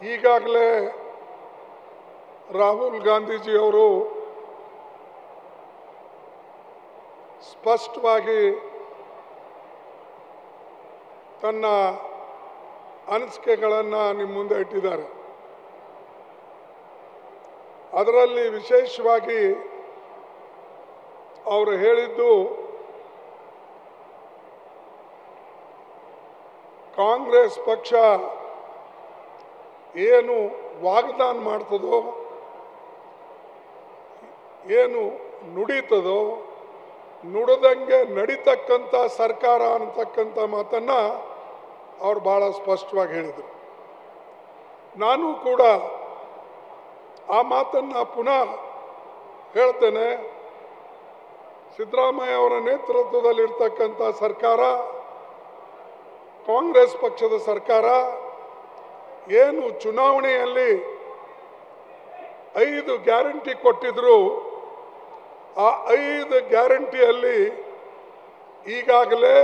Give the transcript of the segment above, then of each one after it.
ಈಗಾಗಲೇ ರಾಹುಲ್ ಗಾಂಧೀಜಿಯವರು ಸ್ಪಷ್ಟವಾಗಿ ತನ್ನ ಅನಿಸಿಕೆಗಳನ್ನು ನಿಮ್ಮ ಮುಂದೆ ಇಟ್ಟಿದ್ದಾರೆ. ಅದರಲ್ಲಿ ವಿಶೇಷವಾಗಿ ಅವರು ಹೇಳಿದ್ದು ಕಾಂಗ್ರೆಸ್ ಪಕ್ಷ ಏನು ವಾಗ್ದಾನ ಮಾಡ್ತದೋ, ಏನು ನುಡಿತದೋ, ನುಡಿದಂಗೆ ನಡೀತಕ್ಕಂಥ ಸರ್ಕಾರ ಅನ್ನತಕ್ಕಂಥ ಮಾತನ್ನು ಅವ್ರು ಭಾಳ ಸ್ಪಷ್ಟವಾಗಿ ಹೇಳಿದರು. ನಾನು ಕೂಡ ಆ ಮಾತನ್ನು ಪುನಃ ಹೇಳ್ತೇನೆ. ಸಿದ್ದರಾಮಯ್ಯ ಅವರ ನೇತೃತ್ವದಲ್ಲಿರ್ತಕ್ಕಂಥ ಸರ್ಕಾರ, ಕಾಂಗ್ರೆಸ್ ಪಕ್ಷದ ಸರ್ಕಾರ ಏನು ಚುನಾವಣೆಯಲ್ಲಿ 5 ಗ್ಯಾರಂಟಿ ಕೊಟ್ಟಿದ್ರು, ಆ 5 ಗ್ಯಾರಂಟಿಯಲ್ಲಿ ಈಗಾಗಲೇ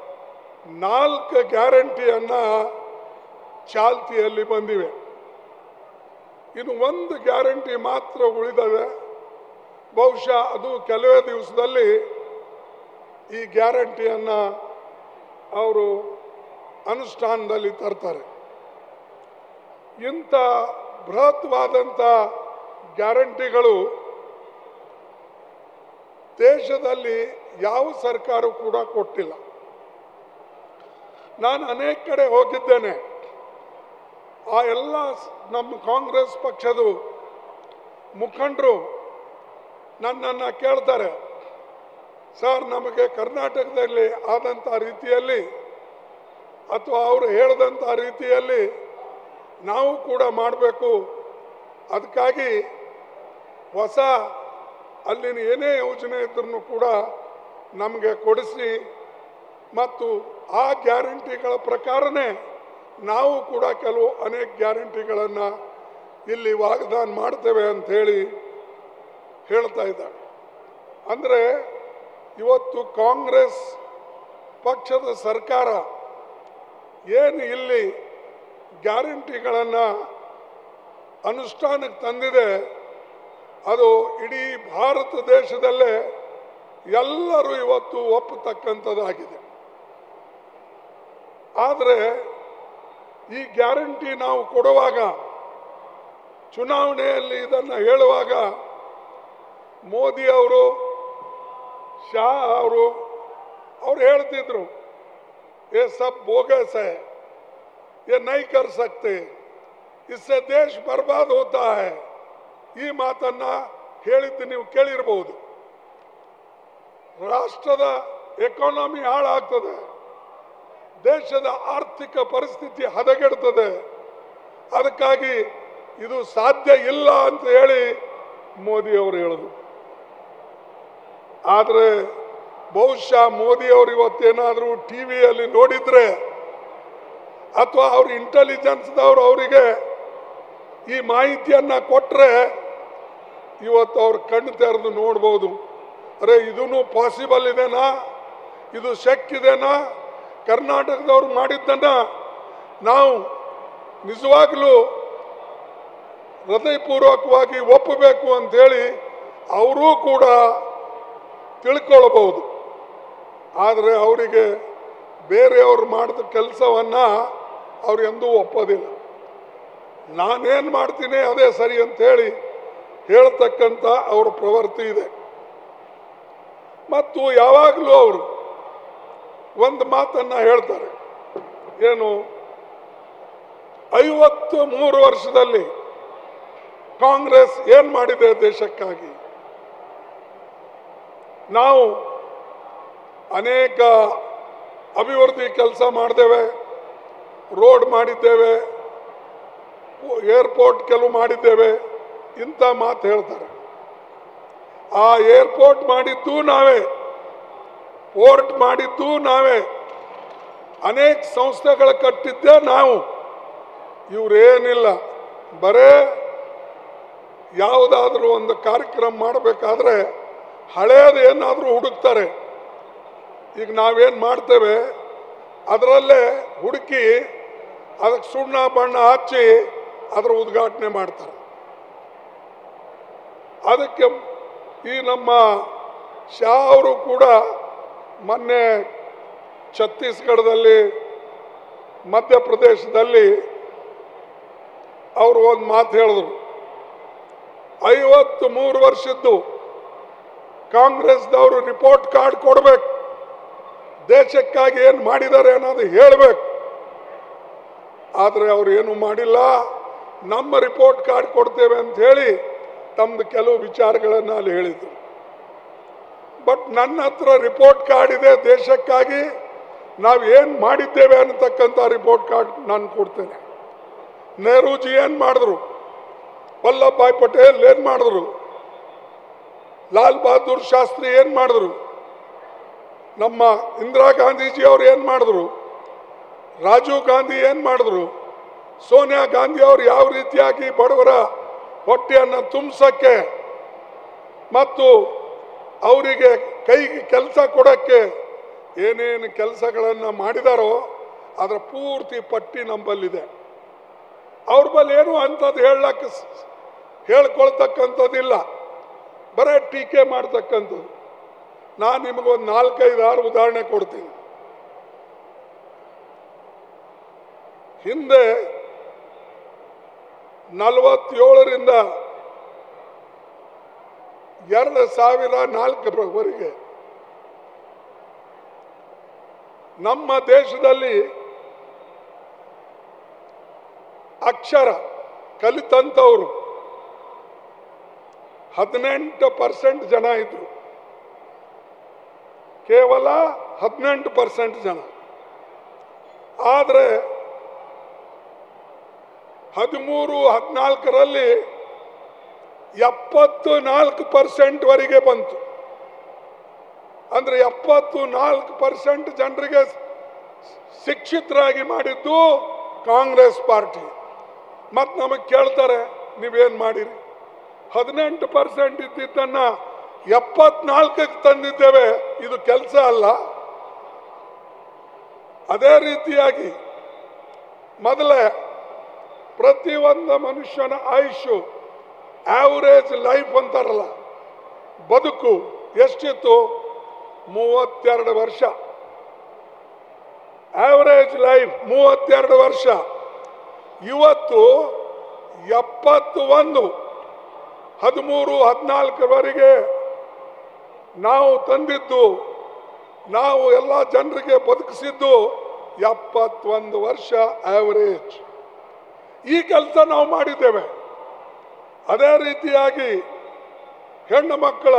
4 ಗ್ಯಾರಂಟಿಯನ್ನು ಚಾಲ್ತಿಯಲ್ಲಿ ಬಂದಿವೆ. ಇನ್ನು 1 ಗ್ಯಾರಂಟಿ ಮಾತ್ರ ಉಳಿದವೆ. ಬಹುಶಃ ಅದು ಕೆಲವೇ ದಿವಸದಲ್ಲಿ ಈ ಗ್ಯಾರಂಟಿಯನ್ನು ಅವರು ಅನುಷ್ಠಾನದಲ್ಲಿ ತರ್ತಾರೆ. ಇಂಥ ಬೃಹತ್ವಾದಂಥ ಗ್ಯಾರಂಟಿಗಳು ದೇಶದಲ್ಲಿ ಯಾವ ಸರ್ಕಾರ ಕೂಡ ಕೊಟ್ಟಿಲ್ಲ. ನಾನು ಅನೇಕ ಕಡೆ ಹೋಗಿದ್ದೇನೆ. ಆ ಎಲ್ಲ ನಮ್ಮ ಕಾಂಗ್ರೆಸ್ ಪಕ್ಷದ ಮುಖಂಡರು ನನ್ನನ್ನು ಕೇಳ್ತಾರೆ, ಸರ್ ನಮಗೆ ಕರ್ನಾಟಕದಲ್ಲಿ ಆದಂಥ ರೀತಿಯಲ್ಲಿ ಅಥವಾ ಅವರು ಹೇಳಿದಂಥ ರೀತಿಯಲ್ಲಿ ನಾವು ಕೂಡ ಮಾಡಬೇಕು, ಅದಕ್ಕಾಗಿ ಹೊಸ ಅಲ್ಲಿನ ಏನೇ ಯೋಜನೆ ಇದ್ರೂ ಕೂಡ ನಮಗೆ ಕೊಡಿಸಿ ಮತ್ತು ಆ ಗ್ಯಾರಂಟಿಗಳ ಪ್ರಕಾರನೇ ನಾವು ಕೂಡ ಕೆಲವು ಅನೇಕ ಗ್ಯಾರಂಟಿಗಳನ್ನು ಇಲ್ಲಿ ವಾಗ್ದಾನ ಮಾಡ್ತೇವೆ ಅಂಥೇಳಿ ಹೇಳ್ತಾ ಇದ್ದಾರೆ. ಅಂದರೆ ಇವತ್ತು ಕಾಂಗ್ರೆಸ್ ಪಕ್ಷದ ಸರ್ಕಾರ ಏನು ಇಲ್ಲಿ ಗ್ಯಾರಂಟಿಗಳನ್ನು ಅನುಷ್ಠಾನಕ್ಕೆ ತಂದಿದೆ, ಅದು ಇಡೀ ಭಾರತ ದೇಶದಲ್ಲೇ ಎಲ್ಲರೂ ಇವತ್ತು ಒಪ್ಪತಕ್ಕಂಥದ್ದಾಗಿದೆ. ಆದರೆ ಈ ಗ್ಯಾರಂಟಿ ನಾವು ಕೊಡುವಾಗ, ಚುನಾವಣೆಯಲ್ಲಿ ಇದನ್ನು ಹೇಳುವಾಗ ಮೋದಿ ಅವರು, ಶಾ ಅವರು ಹೇಳ್ತಿದ್ರು, ये सब बोगस है, ये नहीं कर सकते, इससे देश बर्बाद होता है. ಈ ಮಾತನ್ನ ಹೇಳಿದ್ದು ನೀವು ಕೇಳಿರಬಹುದು. ರಾಷ್ಟ್ರದ ಎಕಾನಮಿ ಹಾಳಾಗ್ತದೆ, ದೇಶದ ಆರ್ಥಿಕ ಪರಿಸ್ಥಿತಿ ಹದಗೆಡ್ತದೆ, ಅದಕ್ಕಾಗಿ ಇದು ಸಾಧ್ಯ ಇಲ್ಲ ಅಂತ ಹೇಳಿ ಮೋದಿ ಅವರು ಹೇಳಿದ್ರು. ಆದರೆ ಬಹುಶಃ ಮೋದಿ ಅವರು ಇವತ್ತೇನಾದರೂ ಟಿವಿಯಲ್ಲಿ ನೋಡಿದ್ರೆ ಅಥವಾ ಅವ್ರ ಇಂಟೆಲಿಜೆನ್ಸ್ದವರು ಅವರಿಗೆ ಈ ಮಾಹಿತಿಯನ್ನು ಕೊಟ್ಟರೆ ಇವತ್ತು ಅವ್ರ ಕಣ್ಣು ತೆರೆದು ನೋಡ್ಬೋದು, ಅರೆ ಇದೂ ಪಾಸಿಬಲ್ ಇದೆನಾ, ಇದು ಶಕ್ಕಿದೆನಾ, ಕರ್ನಾಟಕದವ್ರು ಮಾಡಿದ್ದನ್ನು ನಾವು ನಿಜವಾಗ್ಲೂ ಹೃದಯಪೂರ್ವಕವಾಗಿ ಒಪ್ಪಬೇಕು ಅಂಥೇಳಿ ಅವರೂ ಕೂಡ ತಿಳ್ಕೊಳ್ಬಹುದು. ಆದರೆ ಅವರಿಗೆ ಬೇರೆಯವರು ಮಾಡಿದ ಕೆಲಸವನ್ನು ಅವ್ರು ಎಂದೂ ಒಪ್ಪೋದಿಲ್ಲ. ನಾನೇನು ಮಾಡ್ತೀನಿ ಅದೇ ಸರಿ ಅಂಥೇಳಿ ಹೇಳ್ತಕ್ಕಂಥ ಅವ್ರ ಪ್ರವೃತ್ತಿ ಇದೆ. ಮತ್ತು ಯಾವಾಗಲೂ ಅವರು ಒಂದು ಮಾತನ್ನು ಹೇಳ್ತಾರೆ, ಏನು 53 ವರ್ಷದಲ್ಲಿ ಕಾಂಗ್ರೆಸ್ ಏನು ಮಾಡಿದೆ ದೇಶಕ್ಕಾಗಿ. ನಾವು ಅನೇಕ ಅಭಿವೃದ್ಧಿ ಕೆಲಸ ಮಾಡಿದ್ದೇವೆ, ರೋಡ್ ಮಾಡಿದ್ದೇವೆ, ಏರ್ಪೋರ್ಟ್ ಕೆಲವು ಮಾಡಿದ್ದೇವೆ, ಇಂಥ ಮಾತು ಹೇಳ್ತಾರೆ. ಆ ಏರ್ಪೋರ್ಟ್ ಮಾಡಿದ್ದು ನಾವೇ, ಪೋರ್ಟ್ ಮಾಡಿದ್ದು ನಾವೇ, ಅನೇಕ ಸಂಸ್ಥೆಗಳು ಕಟ್ಟಿದ್ದೇ ನಾವು. ಇವರೇನಿಲ್ಲ, ಬರೇ ಯಾವುದಾದ್ರೂ ಒಂದು ಕಾರ್ಯಕ್ರಮ ಮಾಡಬೇಕಾದ್ರೆ ಹಳೇದು ಏನಾದರೂ ಹುಡುಕ್ತಾರೆ. ಈಗ ನಾವೇನು ಮಾಡ್ತೇವೆ ಅದರಲ್ಲೇ ಹುಡುಕಿ ಅದಕ್ಕೆ ಸುಣ್ಣ ಬಣ್ಣ ಹಚ್ಚಿ ಅದರ ಉದ್ಘಾಟನೆ ಮಾಡ್ತಾರೆ. ಅದಕ್ಕೆ ಈ ನಮ್ಮ ಶಾ ಅವರು ಕೂಡ ಮೊನ್ನೆ ಛತ್ತೀಸ್ಗಢದಲ್ಲಿ ಮಧ್ಯಪ್ರದೇಶದಲ್ಲಿ ಅವರು ಒಂದು ಮಾತು ಹೇಳಿದ್ರು, 53 ವರ್ಷದ್ದು ಕಾಂಗ್ರೆಸ್ದವರು ರಿಪೋರ್ಟ್ ಕಾರ್ಡ್ ಕೊಡಬೇಕು, ದೇಶಕ್ಕಾಗಿ ಏನು ಮಾಡಿದ್ದಾರೆ ಅನ್ನೋದು ಹೇಳಬೇಕು. ಆದರೆ ಅವರು ಏನು ಮಾಡಿಲ್ಲ. ನಮ್ಮ ರಿಪೋರ್ಟ್ ಕಾರ್ಡ್ ಕೊಡ್ತೇವೆ ಅಂತ ಹೇಳಿ ತಮ್ಮದು ಕೆಲವು ವಿಚಾರಗಳನ್ನು ಅಲ್ಲಿ ಹೇಳಿದರು. ಬಟ್ ನನ್ನ ಹತ್ರ ರಿಪೋರ್ಟ್ ಕಾರ್ಡ್ ಇದೆ, ದೇಶಕ್ಕಾಗಿ ನಾವು ಏನು ಮಾಡಿದ್ದೇವೆ ಅನ್ನತಕ್ಕಂಥ ರಿಪೋರ್ಟ್ ಕಾರ್ಡ್ ನಾನು ಕೊಡ್ತೇನೆ. ನೆಹರೂಜಿ ಏನು ಮಾಡಿದ್ರು, ವಲ್ಲಭ ಭಾಯ್ ಪಟೇಲ್ ಏನು ಮಾಡಿದ್ರು, ಲಾಲ್ ಬಹದ್ದೂರ್ ಶಾಸ್ತ್ರಿ ಏನು ಮಾಡಿದ್ರು, ನಮ್ಮ ಇಂದಿರಾ ಗಾಂಧೀಜಿ ಅವರು ಏನು ಮಾಡಿದ್ರು, ರಾಜೀವ್ ಗಾಂಧಿ ಏನು ಮಾಡಿದ್ರು, ಸೋನಿಯಾ ಗಾಂಧಿ ಅವರು ಯಾವ ರೀತಿಯಾಗಿ ಬಡವರ ಹೊಟ್ಟೆಯನ್ನು ತುಂಬಿಸೋಕ್ಕೆ ಮತ್ತು ಅವರಿಗೆ ಕೈಗೆ ಕೆಲಸ ಕೊಡೋಕ್ಕೆ ಏನೇನು ಕೆಲಸಗಳನ್ನು ಮಾಡಿದಾರೋ ಅದರ ಪೂರ್ತಿ ಪಟ್ಟಿ ನಮ್ಮಲ್ಲಿದೆ. ಅವ್ರ ಬಳಿ ಏನು ಅಂಥದ್ದು ಹೇಳ್ಕೊಳ್ತಕ್ಕಂಥದ್ದಿಲ್ಲ, ಬರೀ ಟೀಕೆ ಮಾಡ್ತಕ್ಕಂಥದ್ದು. ನಾನು ನಿಮಗೊಂದು 4-5 ಉದಾಹರಣೆ ಕೊಡ್ತೀನಿ. ಹಿಂದೆ 47ರಿಂದ 2004 ನಮ್ಮ ದೇಶದಲ್ಲಿ ಅಕ್ಷರ ಕಲಿತಂಥವರು 18% ಜನ ಇದ್ರು, ಕೇವಲ 18% ಜನ. ಆದರೆ 13-14ರಲ್ಲಿ 74% ವರೆಗೆ ಬಂತು. ಅಂದ್ರೆ 74% ಜನರಿಗೆ ಶಿಕ್ಷಿತರಾಗಿ ಮಾಡಿದ್ದು ಕಾಂಗ್ರೆಸ್ ಪಾರ್ಟಿ. ಮತ್ತು ನಮಗೆ ಕೇಳ್ತಾರೆ, ನೀವೇನು ಮಾಡಿರಿ? 18% ಇದ್ದಿದ್ದನ್ನ 74ಕ್ಕೆ ತಂದಿದ್ದೇವೆ, ಇದು ಕೆಲಸ ಅಲ್ಲ. ಅದೇ ರೀತಿಯಾಗಿ ಮೊದಲೇ ಪ್ರತಿಯೊಂದು ಮನುಷ್ಯನ ಆಯುಷು, ಆವರೇಜ್ ಲೈಫ್ ಅಂತಾರಲ್ಲ, ಬದುಕು ಎಷ್ಟಿತ್ತು? 32 ವರ್ಷ. ಆವರೇಜ್ ಲೈಫ್ 32 ವರ್ಷ. ಇವತ್ತು 71, 13-14ವರೆಗೆ ನಾವು ತಂದಿದ್ದು, ನಾವು ಎಲ್ಲ ಜನರಿಗೆ ಬದುಕಿಸಿದ್ದು 71 ವರ್ಷ ಆವರೇಜ್. ಈ ಕೆಲಸ ನಾವು ಮಾಡಿದ್ದೇವೆ. ಅದೇ ರೀತಿಯಾಗಿ ಹೆಣ್ಣು ಮಕ್ಕಳ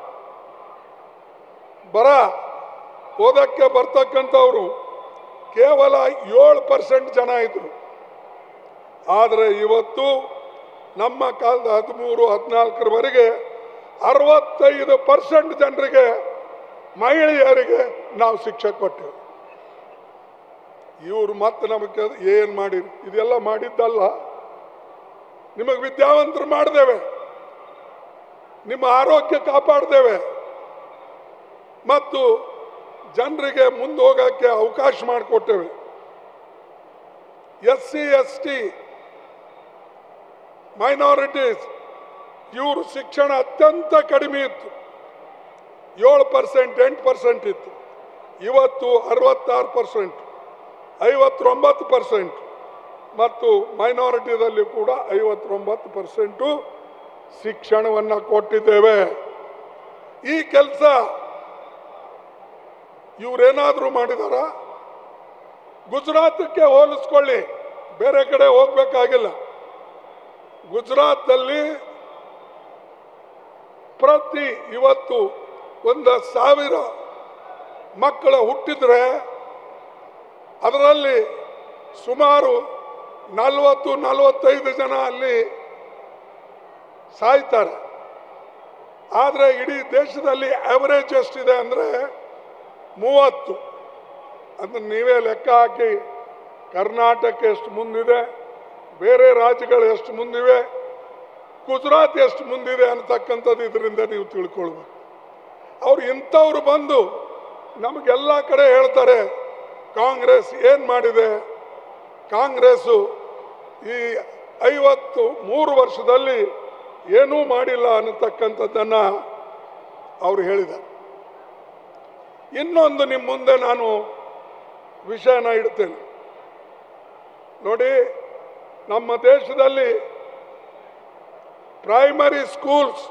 ಓದಕ್ಕೆ ಬರ್ತಕ್ಕಂಥವ್ರು ಕೇವಲ 7% ಜನ ಇದ್ರು. ಆದರೆ ಇವತ್ತು ನಮ್ಮ ಕಾಲದ 13-14ವರೆಗೆ 65% ಜನರಿಗೆ, ಮಹಿಳೆಯರಿಗೆ ನಾವು ಶಿಕ್ಷೆ ಕೊಟ್ಟೆವು. ಇವರು ಮತ್ತೆ ನಮಗೆ ಏನು ಮಾಡಿರಿ? ಇದೆಲ್ಲ ಮಾಡಿದ್ದಲ್ಲ, ನಿಮಗೆ ವಿದ್ಯಾವಂತರು ಮಾಡಿದ್ದೇವೆ, ನಿಮ್ಮ ಆರೋಗ್ಯ ಕಾಪಾಡ್ದೇವೆ, ಮತ್ತು ಜನರಿಗೆ ಮುಂದೆ ಹೋಗೋಕ್ಕೆ ಅವಕಾಶ ಮಾಡಿಕೊಟ್ಟೇವೆ. SC ST ಮೈನಾರಿಟೀಸ್ ಇವರು ಶಿಕ್ಷಣ ಅತ್ಯಂತ ಕಡಿಮೆ ಇತ್ತು, 7% 8% ಇತ್ತು. ಇವತ್ತು 66%, 59%, ಮತ್ತು ಮೈನಾರಿಟಿದಲ್ಲಿ ಕೂಡ 59% ಶಿಕ್ಷಣವನ್ನು ಕೊಟ್ಟಿದ್ದೇವೆ. ಈ ಕೆಲಸ ಇವರೇನಾದರೂ ಮಾಡಿದಾರ? ಗುಜರಾತಕ್ಕೆ ಹೋಲಿಸ್ಕೊಳ್ಳಿ, ಬೇರೆ ಕಡೆ ಹೋಗ್ಬೇಕಾಗಿಲ್ಲ. ಗುಜರಾತಲ್ಲಿ ಇವತ್ತು 1,000 ಮಕ್ಕಳ ಹುಟ್ಟಿದ್ರೆ ಅದರಲ್ಲಿ ಸುಮಾರು 40-45 ಜನ ಅಲ್ಲಿ ಸಾಯ್ತಾರೆ. ಆದರೆ ಇಡೀ ದೇಶದಲ್ಲಿ ಆವರೇಜ್ ಎಷ್ಟಿದೆ ಅಂದರೆ 30. ಅಂದ್ರೆ ನೀವೇ ಲೆಕ್ಕ ಹಾಕಿ, ಕರ್ನಾಟಕ ಎಷ್ಟು ಮುಂದಿದೆ, ಬೇರೆ ರಾಜ್ಯಗಳು ಎಷ್ಟು ಮುಂದಿವೆ, ಗುಜರಾತ್ ಎಷ್ಟು ಮುಂದಿದೆ ಅನ್ನತಕ್ಕಂಥದ್ದು ಇದರಿಂದ ನೀವು ತಿಳ್ಕೊಳ್ಬೇಕು. ಅವ್ರು ಇಂಥವ್ರು ಬಂದು ನಮಗೆಲ್ಲ ಕಡೆ ಹೇಳ್ತಾರೆ, ಕಾಂಗ್ರೆಸ್ ಏನು ಮಾಡಿದೆ? ಕಾಂಗ್ರೆಸ್ಸು ಈ 53 ವರ್ಷದಲ್ಲಿ ಏನೂ ಮಾಡಿಲ್ಲ ಅನ್ನತಕ್ಕಂಥದ್ದನ್ನು ಅವರು ಹೇಳಿದ್ದಾರೆ. ಇನ್ನೊಂದು ನಿಮ್ಮ ಮುಂದೆ ನಾನು ವಿಷಯನ ಇಡ್ತೇನೆ ನೋಡಿ. ನಮ್ಮ ದೇಶದಲ್ಲಿ ಪ್ರೈಮರಿ ಸ್ಕೂಲ್ಸ್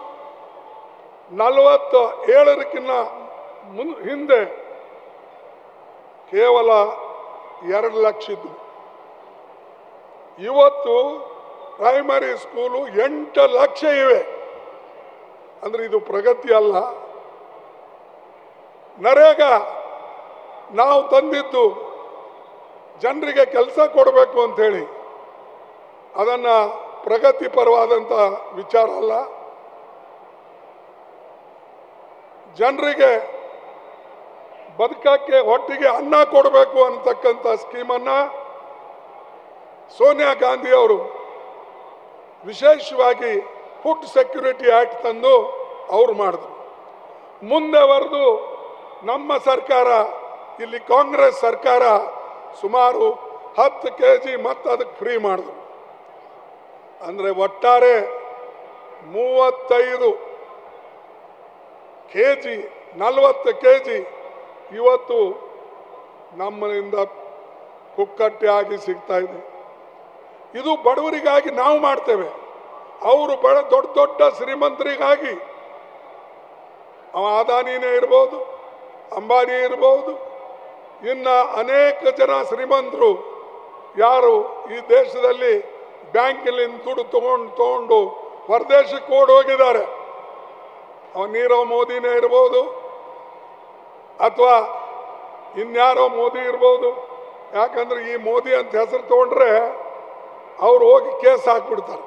47ಕ್ಕಿಂತ ಹಿಂದೆ ಕೇವಲ 2 ಲಕ್ಷ ಇದ್ದು, ಇವತ್ತು ಪ್ರೈಮರಿ ಸ್ಕೂಲು 8 ಲಕ್ಷ ಇವೆ. ಅಂದ್ರೆ ಇದು ಪ್ರಗತಿ ಅಲ್ಲ. ನರೇಗಾ ನಾವು ತಂದಿದ್ದು ಜನರಿಗೆ ಕೆಲಸ ಕೊಡಬೇಕು ಅಂತೇಳಿ, ಅದನ್ನು ಪ್ರಗತಿಪರವಾದಂಥ ವಿಚಾರ ಅಲ್ಲ. ಜನರಿಗೆ ಬದುಕಕ್ಕೆ ಹೊಟ್ಟಿಗೆ ಅನ್ನ ಕೊಡಬೇಕು ಅನ್ನತಕ್ಕಂಥ ಸ್ಕೀಮನ್ನು ಸೋನಿಯಾ ಗಾಂಧಿ ಅವರು ವಿಶೇಷವಾಗಿ ಫುಡ್ ಸೆಕ್ಯೂರಿಟಿ ಆಕ್ಟ್ ತಂದು ಅವರು ಮಾಡಿದ್ರು. ಮುಂದೆ ಬರೆದು ನಮ್ಮ ಸರ್ಕಾರ, ಇಲ್ಲಿ ಕಾಂಗ್ರೆಸ್ ಸರ್ಕಾರ ಸುಮಾರು 10 kg ಮತ್ತು ಅದಕ್ಕೆ ಫ್ರೀ ಮಾಡಿದ್ರು. ಅಂದರೆ ಒಟ್ಟಾರೆ 35 kg 40 kg ಇವತ್ತು ನಮ್ಮನಿಂದ ಕುಕ್ಕಟ್ಟೆ ಆಗಿ ಸಿಗ್ತಾ ಇದೆ. ಇದು ಬಡವರಿಗಾಗಿ ನಾವು ಮಾಡ್ತೇವೆ. ಅವರು ದೊಡ್ಡ ದೊಡ್ಡ ಶ್ರೀಮಂತರಿಗಾಗಿ, ಅವ ಅದಾನಿನೇ ಇರ್ಬೋದು, ಅಂಬಾನಿ ಇರ್ಬೋದು, ಇನ್ನು ಅನೇಕ ಜನ ಶ್ರೀಮಂತರು ಯಾರು ಈ ದೇಶದಲ್ಲಿ ಬ್ಯಾಂಕಿನಿಂದ ದುಡ್ಡು ತಗೊಂಡು ಹೊರದೇಶಕ್ಕೆ ಓಡಿ ಹೋಗಿದ್ದಾರೆ. ಅವ ನೀರವ್ ಮೋದಿನೇ ಇರ್ಬೋದು ಅಥವಾ ಇನ್ಯಾರೋ ಮೋದಿ ಇರ್ಬೋದು. ಯಾಕಂದ್ರೆ ಈ ಮೋದಿ ಅಂತ ಹೆಸರು ತಗೊಂಡ್ರೆ ಅವ್ರು ಹೋಗಿ ಕೇಸ್ ಹಾಕ್ಬಿಡ್ತಾರೆ.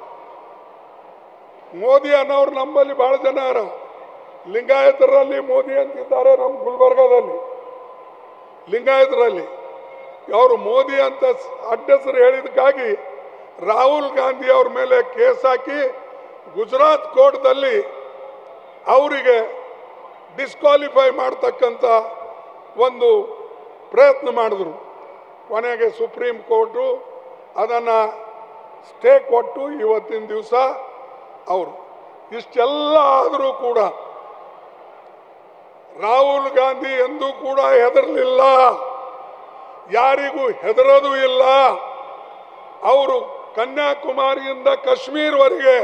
ಮೋದಿ ಅನ್ನೋರು ನಮ್ಮಲ್ಲಿ ಬಹಳ ಜನ ಯಾರ ಲಿಂಗಾಯತರಲ್ಲಿ ಮೋದಿ ಅಂತಿದ್ದಾರೆ. ನಮ್ಮ ಗುಲ್ಬರ್ಗಾದಲ್ಲಿ ಲಿಂಗಾಯತರಲ್ಲಿ ಅವರು ಮೋದಿ ಅಂತ ಅಡ್ಡೆಸರು ಹೇಳಿದಕ್ಕಾಗಿ ರಾಹುಲ್ ಗಾಂಧಿ ಅವ್ರ ಮೇಲೆ ಕೇಸ್ ಹಾಕಿ ಗುಜರಾತ್ ಕೋರ್ಟ್ದಲ್ಲಿ ಅವರಿಗೆ ಡಿಸ್ಕ್ವಾಲಿಫೈ ಮಾಡ್ತಕ್ಕಂಥ ಒಂದು ಪ್ರಯತ್ನ ಮಾಡಿದ್ರು. ಕೊನೆಗೆ ಸುಪ್ರೀಂ ಕೋರ್ಟು ಅದನ್ನು ಸ್ಟೇ ಕೊಟ್ಟು ಇವತ್ತಿನ ದಿವಸ ಅವರು ಇಷ್ಟೆಲ್ಲ ಆದರೂ ಕೂಡ ರಾಹುಲ್ ಗಾಂಧಿ ಎಂದೂ ಕೂಡ ಹೆದರಲಿಲ್ಲ, ಯಾರಿಗೂ ಹೆದರೋದು ಇಲ್ಲ. ಅವರು ಕನ್ಯಾಕುಮಾರಿಯಿಂದ ಕಾಶ್ಮೀರವರೆಗೆ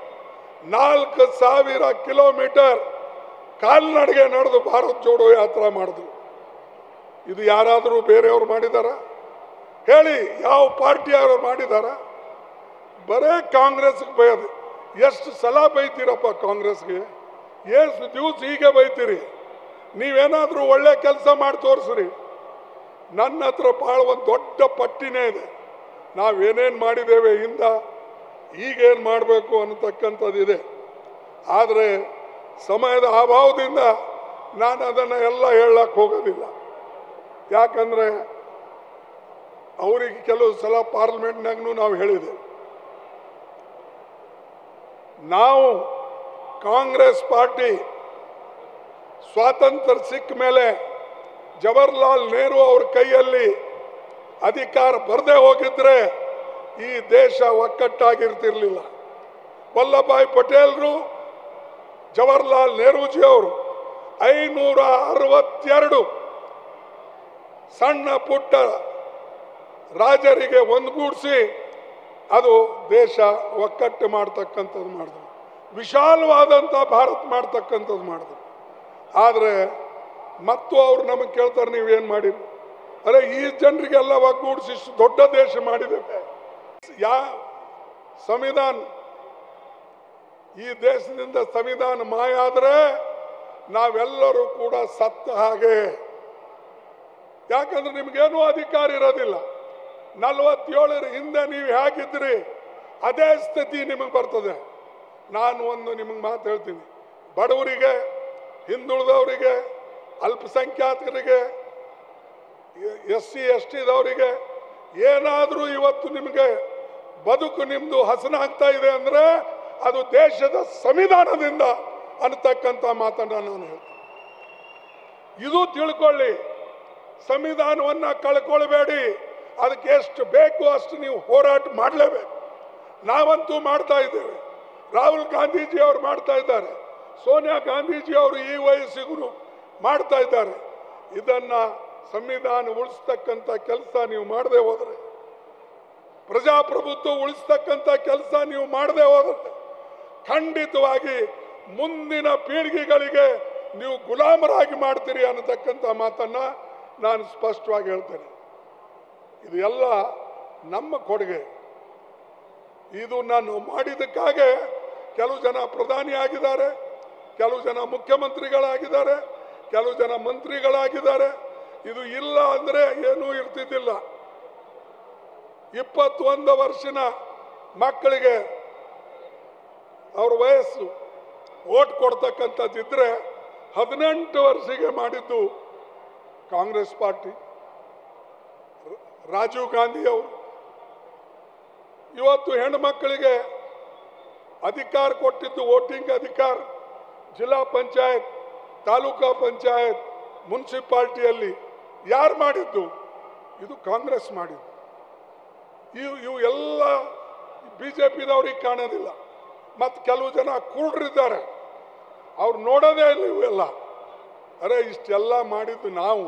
4000 ಕಿಲೋಮೀಟರ್ ಕಾಲ್ನಡಿಗೆ ನಡೆದು ಭಾರತ್ ಜೋಡೋ ಯಾತ್ರಾ ಮಾಡಿದ್ರು. ಇದು ಯಾರಾದರೂ ಬೇರೆಯವರು ಮಾಡಿದಾರ ಹೇಳಿ? ಯಾವ ಪಾರ್ಟಿಯವರು ಮಾಡಿದಾರ? ಬರೇ ಕಾಂಗ್ರೆಸ್ಗೆ ಬೈಯೋದು. ಎಷ್ಟು ಸಲ ಬೈತೀರಪ್ಪ ಕಾಂಗ್ರೆಸ್ಗೆ? ಎಷ್ಟು ದಿವಸ ಹೀಗೆ ಬೈತೀರಿ? ನೀವೇನಾದರೂ ಒಳ್ಳೆ ಕೆಲಸ ಮಾಡಿ ತೋರಿಸ್ರಿ. ನನ್ನ ಹತ್ರ ಭಾಳ ಒಂದು ದೊಡ್ಡ ಪಟ್ಟಿನೇ ಇದೆ. ನಾವೇನೇನು ಮಾಡಿದ್ದೇವೆ ಹಿಂದ, ಈಗೇನು ಮಾಡಬೇಕು ಅನ್ನತಕ್ಕಂಥದ್ದಿದೆ. ಆದರೆ ಸಮಯದ ಅಭಾವದಿಂದ ನಾನು ಅದನ್ನು ಎಲ್ಲ ಹೇಳಕ್ಕೆ ಹೋಗೋದಿಲ್ಲ. ಯಾಕಂದರೆ ಅವರಿಗೆ ಕೆಲವು ಸಲ ಪಾರ್ಲಿಮೆಂಟ್ನಾಗೂ ನಾವು ಹೇಳಿದೆ, ನಾವು ಕಾಂಗ್ರೆಸ್ ಪಾರ್ಟಿ ಸ್ವಾತಂತ್ರ್ಯ ಸಿಕ್ಕ ಮೇಲೆ ಜವಾಹರ್ಲಾಲ್ ನೆಹರು ಅವ್ರ ಕೈಯಲ್ಲಿ ಅಧಿಕಾರ ಬರದೇ ಹೋಗಿದ್ರೆ ಈ ದೇಶ ಒಕ್ಕಟ್ಟಾಗಿರ್ತಿರ್ಲಿಲ್ಲ. ವಲ್ಲಭಾಯ್ ಪಟೇಲ್ರು, ಜವಾಹರ್ಲಾಲ್ ನೆಹರೂಜಿ ಅವರು 562 ಸಣ್ಣ ಪುಟ್ಟ ರಾಜರಿಗೆ ಒಂದುಗೂಡಿಸಿ ಅದು ದೇಶ ಒಕ್ಕಟ್ಟು ಮಾಡ್ತಕ್ಕಂಥದ್ದು ಮಾಡಿದ್ರು. ವಿಶಾಲವಾದಂಥ ಭಾರತ ಮಾಡ್ತಕ್ಕಂಥದ್ದು ಮಾಡಿದ್ರು. ಆದರೆ ಮತ್ತು ಅವ್ರು ನಮಗೆ ಕೇಳ್ತಾರೆ, ನೀವೇನು ಮಾಡಿರಿ? ಅರೆ, ಈ ಜನರಿಗೆಲ್ಲ ಒಗ್ಗೂಡಿಸಿ ಇಷ್ಟು ದೊಡ್ಡ ದೇಶ ಮಾಡಿದ್ದೇವೆ. ಸಂವಿಧಾನ, ಈ ದೇಶದಿಂದ ಸಂವಿಧಾನ ಮಾಯ ಆದರೆ ನಾವೆಲ್ಲರೂ ಕೂಡ ಸತ್ತ ಹಾಗೆ. ಯಾಕಂದ್ರೆ ನಿಮ್ಗೇನೂ ಅಧಿಕಾರ ಇರೋದಿಲ್ಲ. 47 ಹಿಂದೆ ನೀವು ಹೇಗಿದ್ರಿ ಅದೇ ಸ್ಥಿತಿ ನಿಮಗೆ ಬರ್ತದೆ. ನಾನು ಒಂದು ನಿಮಗೆ ಮಾತು ಹೇಳ್ತೀನಿ, ಬಡವರಿಗೆ, ಹಿಂದುಳಿದವರಿಗೆ, ಅಲ್ಪಸಂಖ್ಯಾತರಿಗೆ, SC ST ದವರಿಗೆ ಏನಾದರೂ ಇವತ್ತು ನಿಮಗೆ ಬದುಕು ನಿಮ್ಮದು ಹಸನಾಗ್ತಾ ಇದೆ ಅಂದರೆ ಅದು ದೇಶದ ಸಂವಿಧಾನದಿಂದ ಅನ್ನತಕ್ಕಂಥ ಮಾತನ್ನು ನಾನು ಹೇಳ್ತೀನಿ. ಇದು ತಿಳ್ಕೊಳ್ಳಿ. ಸಂವಿಧಾನವನ್ನು ಕಳ್ಕೊಳ್ಬೇಡಿ. ಅದಕ್ಕೆ ಎಷ್ಟು ಬೇಕು ಅಷ್ಟು ನೀವು ಹೋರಾಟ ಮಾಡಲೇಬೇಕು. ನಾವಂತೂ ಮಾಡ್ತಾ ಇದ್ದೇವೆ. ರಾಹುಲ್ ಗಾಂಧೀಜಿ ಅವರು ಮಾಡ್ತಾ ಇದ್ದಾರೆ, ಸೋನಿಯಾ ಗಾಂಧೀಜಿ ಅವರು ಈ ವಯಸ್ಸಿಗೂ ಮಾಡ್ತಾ ಇದ್ದಾರೆ. ಇದನ್ನ ಸಂವಿಧಾನ ಉಳಿಸ್ತಕ್ಕಂಥ ಕೆಲಸ ನೀವು ಮಾಡದೆ ಹೋದರೆ, ಪ್ರಜಾಪ್ರಭುತ್ವ ಉಳಿಸ್ತಕ್ಕಂಥ ಕೆಲಸ ನೀವು ಮಾಡದೆ ಹೋದರೆ ಖಂಡಿತವಾಗಿ ಮುಂದಿನ ಪೀಳಿಗೆಗಳಿಗೆ ನೀವು ಗುಲಾಮರಾಗಿ ಮಾಡ್ತೀರಿ ಅನ್ನತಕ್ಕಂಥ ಮಾತನ್ನ ನಾನು ಸ್ಪಷ್ಟವಾಗಿ ಹೇಳ್ತೇನೆ. ಇದು ಎಲ್ಲ ನಮ್ಮ ಕೊಡುಗೆ. ಇದು ನಾನು ಮಾಡಿದ್ದಕ್ಕಾಗೆ ಕೆಲವು ಜನ ಪ್ರಧಾನಿ ಆಗಿದ್ದಾರೆ, ಕೆಲವು ಜನ ಮುಖ್ಯಮಂತ್ರಿಗಳಾಗಿದ್ದಾರೆ, ಕೆಲವು ಜನ ಮಂತ್ರಿಗಳಾಗಿದ್ದಾರೆ. ಇದು ಇಲ್ಲ ಅಂದ್ರೆ ಏನೂ ಇರ್ತಿದ್ದಿಲ್ಲ. 21 ವರ್ಷದ ಮಕ್ಕಳಿಗೆ ಅವ್ರ ವಯಸ್ಸು ಓಟ್ ಕೊಡ್ತಕ್ಕಂಥದ್ದಿದ್ರೆ 18 ವರ್ಷಕ್ಕೆ ಮಾಡಿದ್ದು ಕಾಂಗ್ರೆಸ್ ಪಾರ್ಟಿ, ರಾಜೀವ್ ಗಾಂಧಿ ಅವರು. ಇವತ್ತು ಹೆಣ್ಣು ಮಕ್ಕಳಿಗೆ ಅಧಿಕಾರ ಕೊಟ್ಟಿದ್ದು, ವೋಟಿಂಗ್ ಅಧಿಕಾರ ಜಿಲ್ಲಾ ಪಂಚಾಯತ್, ತಾಲೂಕಾ ಪಂಚಾಯತ್, ಮುನ್ಸಿಪಾಲ್ಟಿಯಲ್ಲಿ ಯಾರು ಮಾಡಿದ್ದು? ಇದು ಕಾಂಗ್ರೆಸ್ ಮಾಡಿದ್ದು. ಇವು ಎಲ್ಲ ಬಿಜೆಪಿದವ್ರಿಗೆ ಕಾಣೋದಿಲ್ಲ. ಮತ್ತು ಕೆಲವು ಜನ ಕುರುಡರಿದ್ದಾರೆ, ಅವ್ರು ನೋಡೋದೇ ಇಲ್ಲ ಇವೆಲ್ಲ. ಅರೆ ಇಷ್ಟೆಲ್ಲ ಮಾಡಿದ್ದು ನಾವು,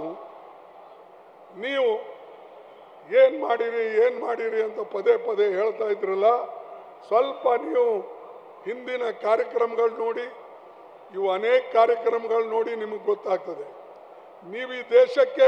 ನೀವು ಏನು ಮಾಡಿರಿ ಅಂತ ಪದೇ ಪದೇ ಹೇಳ್ತಾ ಇದ್ರಲ್ಲ. ಸ್ವಲ್ಪ ನೀವು ಹಿಂದಿನ ಕಾರ್ಯಕ್ರಮಗಳು ನೋಡಿ, ಇವು ಅನೇಕ ಕಾರ್ಯಕ್ರಮಗಳು ನೋಡಿ ನಿಮಗೆ ಗೊತ್ತಾಗ್ತದೆ. ನೀವು ಈ ದೇಶಕ್ಕೆ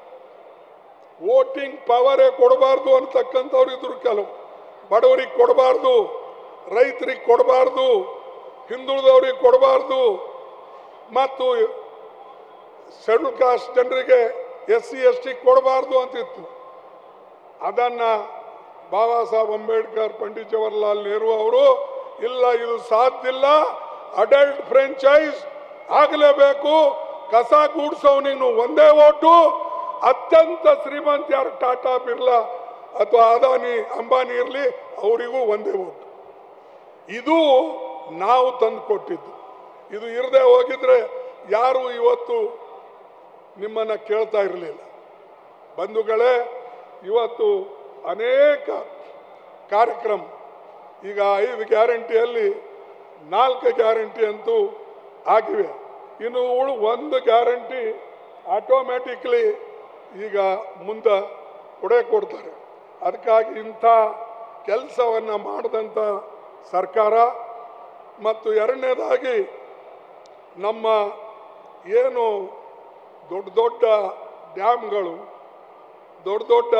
ವೋಟಿಂಗ್ ಪವರೇ ಕೊಡಬಾರ್ದು ಅಂತಕ್ಕಂಥವ್ರು ಇದ್ರು. ಕೆಲವು ಬಡವರಿಗೆ ಕೊಡಬಾರ್ದು, ರೈತರಿಗೆ ಕೊಡಬಾರ್ದು, ಹಿಂದುಳಿದವ್ರಿಗೆ ಕೊಡಬಾರ್ದು, ಮತ್ತು ಶೆಡ್ಯೂಲ್ ಕಾಸ್ಟ್ ಜನರಿಗೆ SC ST ಕೊಡಬಾರ್ದು ಅಂತಿತ್ತು. ಅದನ್ನ ಬಾಬಾ ಸಾಹೇಬ್ ಅಂಬೇಡ್ಕರ್, ಪಂಡಿತ್ ಜವಾಹರ್ಲಾಲ್ ನೆಹರು ಅವರು ಇಲ್ಲ, ಇದು ಸಾಧ್ಯ ಇಲ್ಲ, ಅಡಲ್ಟ್ ಫ್ರೆಂಚೈಸ್ ಆಗಲೇಬೇಕು, ಕಸ ಗೂಡ್ಸೋನಿಗೆ ಒಂದೇ ಓಟು, ಅತ್ಯಂತ ಶ್ರೀಮಂತ ಯಾರು ಟಾಟಾ ಬಿರ್ಲಾ ಅಥವಾ ಅದಾನಿ ಅಂಬಾನಿ ಇರಲಿ ಅವರಿಗೂ ಒಂದೇ ಓಟು. ಇದು ನಾವು ತಂದು ಕೊಟ್ಟಿದ್ದು. ಇದು ಇರದೆ ಹೋಗಿದ್ರೆ ಯಾರು ಇವತ್ತು ನಿಮ್ಮನ್ನ ಕೇಳ್ತಾ ಇರಲಿಲ್ಲ. ಬಂಧುಗಳೇ, ಇವತ್ತು ಅನೇಕ ಕಾರ್ಯಕ್ರಮ, ಈಗ 5 ಗ್ಯಾರಂಟಿಯಲ್ಲಿ 4 ಗ್ಯಾರಂಟಿ ಅಂತೂ ಆಗಿವೆ. ಇನ್ನು 1 ಗ್ಯಾರಂಟಿ ಆಟೋಮ್ಯಾಟಿಕ್ಲಿ ಈಗ ಮುಂದೆ ಕೊಡ್ತಾರೆ. ಅದಕ್ಕಾಗಿ ಇಂಥ ಕೆಲಸವನ್ನು ಮಾಡಿದಂಥ ಸರ್ಕಾರ, ಮತ್ತು ಎರಡನೇದಾಗಿ ನಮ್ಮ ಏನು ದೊಡ್ಡ ದೊಡ್ಡ ಡ್ಯಾಮ್ಗಳು, ದೊಡ್ಡ ದೊಡ್ಡ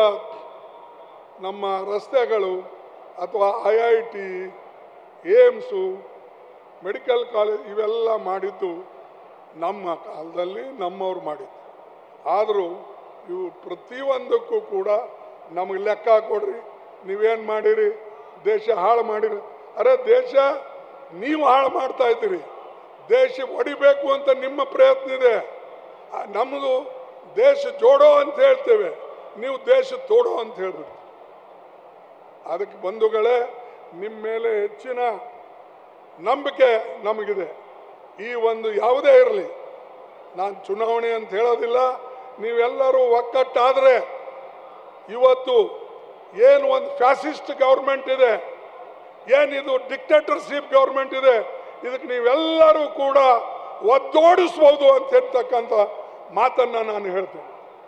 ನಮ್ಮ ರಸ್ತೆಗಳು, ಅಥವಾ IIT, ಏಮ್ಸು, ಮೆಡಿಕಲ್ ಕಾಲೇಜ್ ಇವೆಲ್ಲ ಮಾಡಿದ್ದು ನಮ್ಮ ಕಾಲದಲ್ಲಿ ನಮ್ಮವ್ರು ಮಾಡಿದ್ದು. ಆದರೂ ಇವು ಪ್ರತಿಯೊಂದಕ್ಕೂ ಕೂಡ ನಮಗೆ ಲೆಕ್ಕ ಕೊಡ್ರಿ, ನೀವೇನು ಮಾಡಿರಿ, ದೇಶ ಹಾಳು ಮಾಡಿರಿ. ಅರೆ ದೇಶ ನೀವು ಹಾಳು ಮಾಡ್ತಾ ಇದ್ದೀರಿ, ದೇಶ ಹೊಡಿಬೇಕು ಅಂತ ನಿಮ್ಮ ಪ್ರಯತ್ನ ಇದೆ. ನಮ್ಮದು ದೇಶ ಜೋಡೋ ಅಂತ ಹೇಳ್ತೇವೆ, ನೀವು ದೇಶ ತೋಡೋ ಅಂತ ಹೇಳ್ಬಿಡ್ತೀವಿ. ಅದಕ್ಕೆ ಬಂಧುಗಳೇ, ನಿಮ್ಮ ಮೇಲೆ ಹೆಚ್ಚಿನ ನಂಬಿಕೆ ನಮಗಿದೆ. ಈ ಒಂದು ಯಾವುದೇ ಇರಲಿ, ನಾನು ಚುನಾವಣೆ ಅಂತ ಹೇಳೋದಿಲ್ಲ, ನೀವೆಲ್ಲರೂ ಒಕ್ಕಟ್ಟಾದರೆ ಇವತ್ತು ಏನು ಒಂದು ಫ್ಯಾಸಿಸ್ಟ್ ಗೌರ್ಮೆಂಟ್ ಇದೆ, ಏನಿದು ಡಿಕ್ಟೇಟರ್ಶಿಪ್ ಗೌರ್ಮೆಂಟ್ ಇದೆ, ಇದಕ್ಕೆ ನೀವೆಲ್ಲರೂ ಕೂಡ ಒದ್ದೋಡಿಸ್ಬೋದು ಅಂತ ಹೇಳ್ತಕ್ಕಂಥ ಮಾತನ್ನ ನಾನು ಹೇಳ್ತೇನೆ.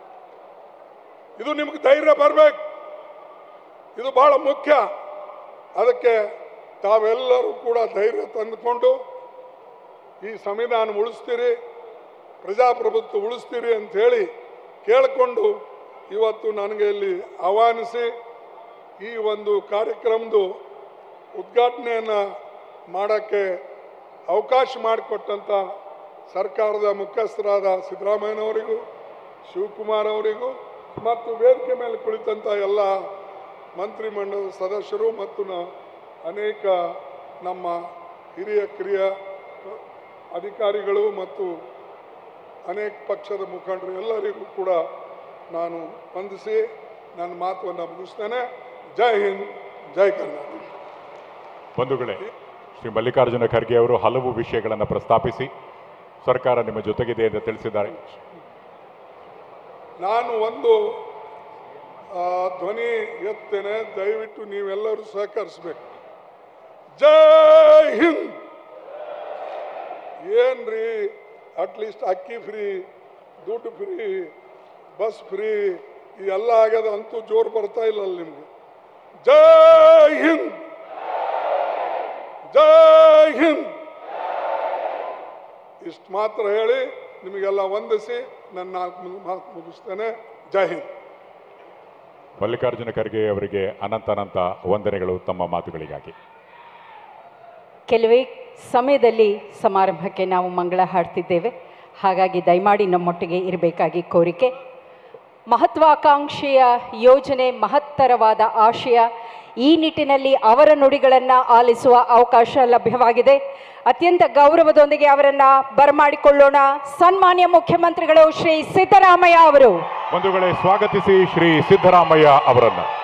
ಇದು ನಿಮ್ಗೆ ಧೈರ್ಯ ಬರಬೇಕು, ಇದು ಬಹಳ ಮುಖ್ಯ. ಅದಕ್ಕೆ ತಾವೆಲ್ಲರೂ ಕೂಡ ಧೈರ್ಯ ತಂದುಕೊಂಡು ಈ ಸಂವಿಧಾನ ಉಳಿಸ್ತೀರಿ, ಪ್ರಜಾಪ್ರಭುತ್ವ ಉಳಿಸ್ತೀರಿ ಅಂತ ಹೇಳಿ ಕೇಳಿಕೊಂಡು ಇವತ್ತು ನನಗೆ ಇಲ್ಲಿ ಆಹ್ವಾನಿಸಿ ಈ ಒಂದು ಕಾರ್ಯಕ್ರಮದ ಉದ್ಘಾಟನೆಯನ್ನು ಮಾಡೋಕ್ಕೆ ಅವಕಾಶ ಮಾಡಿಕೊಟ್ಟಂಥ ಸರ್ಕಾರದ ಮುಖ್ಯಸ್ಥರಾದ ಸಿದ್ದರಾಮಯ್ಯನವರಿಗೂ, ಶಿವಕುಮಾರ್ ಅವರಿಗೂ, ಮತ್ತು ವೇದಿಕೆ ಮೇಲೆ ಕುಳಿತಂಥ ಎಲ್ಲ ಮಂತ್ರಿಮಂಡಲದ ಸದಸ್ಯರು ಮತ್ತು ಅನೇಕ ನಮ್ಮ ಹಿರಿಯ ಕಿರಿಯ ಅಧಿಕಾರಿಗಳು ಮತ್ತು ಅನೇಕ ಪಕ್ಷದ ಮುಖಂಡರು ಎಲ್ಲರಿಗೂ ಕೂಡ ನಾನು ವಂದಿಸಿ ನನ್ನ ಮಾತನ್ನು ಮುಗಿಸ್ತೇನೆ. ಜೈ ಹಿಂದ್, ಜೈ ಕರ್ನಾಟಕ. ಬಂಧುಗಳೇ, ಶ್ರೀ ಮಲ್ಲಿಕಾರ್ಜುನ ಖರ್ಗೆ ಅವರು ಹಲವು ವಿಷಯಗಳನ್ನು ಪ್ರಸ್ತಾಪಿಸಿ ಸರ್ಕಾರ ನಿಮ್ಮ ಜೊತೆಗಿದೆ ಎಂದು ತಿಳಿಸಿದ್ದಾರೆ. ನಾನು ಒಂದು ಧ್ವನಿ ಎತ್ತೇನೆ, ದಯವಿಟ್ಟು ನೀವೆಲ್ಲರೂ ಸಹಕರಿಸಬೇಕು. ಜೈ ಹಿಂದ್. ಏನ್ರಿ ಅಟ್ಲೀಸ್ಟ್ ಅಕ್ಕಿ ಫ್ರೀ, ದುಡ್ಡು ಫ್ರೀ, ಬಸ್ ಫ್ರೀ ಎಲ್ಲ ಆಗ್ಯದ, ಅಂತೂ ಜೋರು ಬರ್ತಾ ಇಲ್ಲ ನಿಮ್ಗೆ. ಜೈ ಹಿಂದ್, ಜೈ ಹಿಂದ್. ಇಷ್ಟು ಮಾತ್ರ ಹೇಳಿ ನಿಮಗೆಲ್ಲ ವಂದಿಸಿ ನನ್ನ 4 ಮಾತು ಮುಗಿಸ್ತೇನೆ. ಜೈ ಹಿಂದ್. ಮಲ್ಲಿಕಾರ್ಜುನ ಖರ್ಗೆ ಅವರಿಗೆ ಅನಂತ ವಂದನೆಗಳು ತಮ್ಮ ಮಾತುಗಳಿಗಾಗಿ. ಕೆಲವೇ ಸಮಯದಲ್ಲಿ ಸಮಾರಂಭಕ್ಕೆ ನಾವು ಮಂಗಳ ಹಾಡ್ತಿದ್ದೇವೆ, ಹಾಗಾಗಿ ದಯಮಾಡಿ ನಮ್ಮೊಟ್ಟಿಗೆ ಇರಬೇಕಾಗಿ ಕೋರಿಕೆ. ಮಹತ್ವಾಕಾಂಕ್ಷೆಯ ಯೋಜನೆ, ಮಹತ್ತರವಾದ ಆಶಯ. ಈ ನಿಟ್ಟಿನಲ್ಲಿ ಅವರ ನುಡಿಗಳನ್ನು ಆಲಿಸುವ ಅವಕಾಶ ಲಭ್ಯವಾಗಿದೆ. ಅತ್ಯಂತ ಗೌರವದೊಂದಿಗೆ ಅವರನ್ನು ಬರಮಾಡಿಕೊಳ್ಳೋಣ. ಸನ್ಮಾನ್ಯ ಮುಖ್ಯಮಂತ್ರಿಗಳು ಶ್ರೀ ಸಿದ್ದರಾಮಯ್ಯ ಅವರು. ಬಂಧುಗಳೇ, ಸ್ವಾಗತಿಸಿ ಶ್ರೀ ಸಿದ್ದರಾಮಯ್ಯ ಅವರನ್ನು.